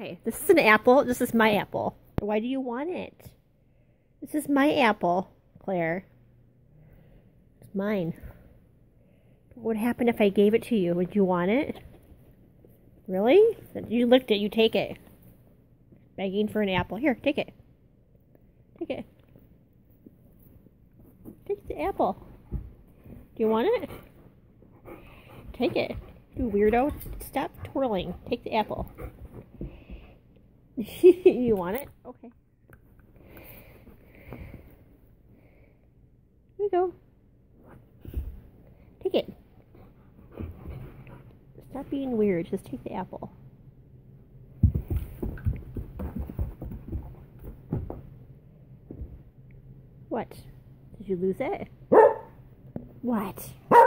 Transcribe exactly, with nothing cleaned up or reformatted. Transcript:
Okay, this is an apple. This is my apple. Why do you want it? This is my apple, Claire. It's mine. What would happen if I gave it to you? Would you want it? Really? You licked it. You take it. Begging for an apple. Here, take it. Take it. Take the apple. Do you want it? Take it. You weirdo. Stop twirling. Take the apple. You want it? Okay. Here you go. Take it. Stop being weird. Just take the apple. What? Did you lose it? What?